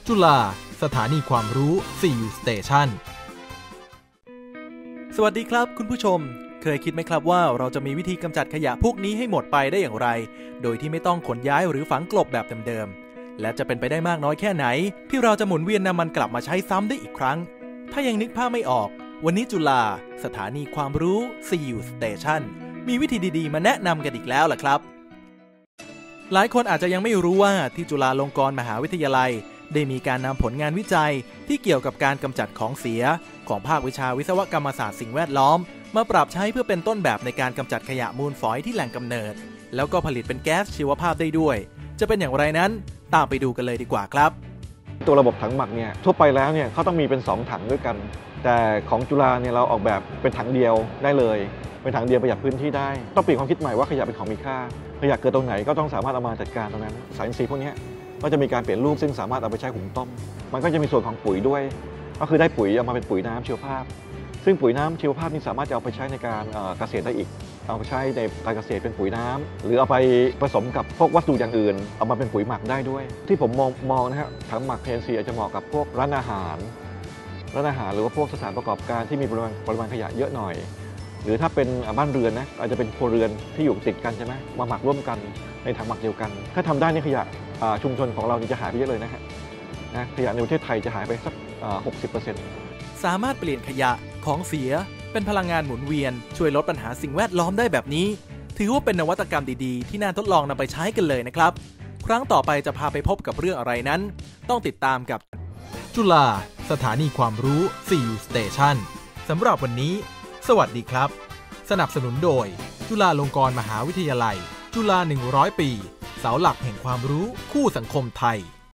จุฬาสถานีความรู้ CU Station สวัสดีครับคุณผู้ชมเคยคิดไหมครับว่าเราจะมีวิธีกำจัดขยะพวกนี้ให้หมดไปได้อย่างไรโดยที่ไม่ต้องขนย้ายหรือฝังกลบแบบเดิมๆและจะเป็นไปได้มากน้อยแค่ไหนที่เราจะหมุนเวียนนำมันกลับมาใช้ซ้ำได้อีกครั้งถ้ายังนึกภาพไม่ออกวันนี้จุฬาสถานีความรู้ CU Station มีวิธีดีๆมาแนะนำกันอีกแล้วล่ะครับหลายคนอาจจะยังไม่รู้ว่าที่จุฬาลงกรณ์มหาวิทยาลัยได้มีการนำผลงานวิจัยที่เกี่ยวกับการกำจัดของเสียของภาควิชาวิศวกรรมศาสตร์สิ่งแวดล้อมมาปรับใช้เพื่อเป็นต้นแบบในการกำจัดขยะมูลฝอยที่แหล่งกำเนิดแล้วก็ผลิตเป็นแก๊สชีวภาพได้ด้วยจะเป็นอย่างไรนั้นตามไปดูกันเลยดีกว่าครับตัวระบบถังหมักเนี่ยทั่วไปแล้วเนี่ยเขาต้องมีเป็น2ถังด้วยกันแต่ของจุฬาเนี่ยเราออกแบบเป็นถังเดียวได้เลยเป็นถังเดียวประหยัดพื้นที่ได้ต้องเปลี่ยนความคิดใหม่ว่าขยะเป็นของมีค่าขยะเกิดตรงไหนก็ต้องสามารถเอามาจัดการตรงนั้นสารอินทรีย์พวกนี้ก็จะมีการเปลี่ยนรูปซึ่งสามารถเอาไปใช้หุงต้มมันก็จะมีส่วนของปุ๋ยด้วยก็คือได้ปุ๋ยเอามาเป็นปุ๋ยน้ำชีวภาพซึ่งปุ๋ยน้ำชีวภาพนี้สามารถจะเอาไปใช้ในการเกษตรได้อีกเอาไปใช้ในการเกษตรเป็นปุ๋ยน้ำหรือเอาไปผสมกับพวกวัสดุอย่างอื่นเอามาเป็นปุ๋ยหมักได้ด้วยที่ผมมองนะครับถังหมัก PNC อาจจะเหมาะกับพวกร้านอาหารหรือว่าพวกสถานประกอบการที่มีปริมาณขยะเยอะหน่อยหรือถ้าเป็นบ้านเรือนนะอาจจะเป็นครัวเรือนที่อยู่ติดกันใช่ไหมมาหมักร่วมกันในถังหมักเดียวกันถ้าทำได้นี่ขยะชุมชนของเราจะหายไปเยอะเลยนะฮะขยะในประเทศไทยจะหายไปสัก 60% สามารถเปลี่ยนขยะของเสียเป็นพลังงานหมุนเวียนช่วยลดปัญหาสิ่งแวดล้อมได้แบบนี้ถือว่าเป็นนวัตกรรมดีๆที่น่าทดลองนำไปใช้กันเลยนะครับครั้งต่อไปจะพาไปพบกับเรื่องอะไรนั้นต้องติดตามกับจุฬาสถานีความรู้ CU Station สำหรับวันนี้สวัสดีครับสนับสนุนโดยจุฬาลงกรณ์มหาวิทยาลัยจุฬา100 ปีเสาหลักแห่งความรู้คู่สังคมไทย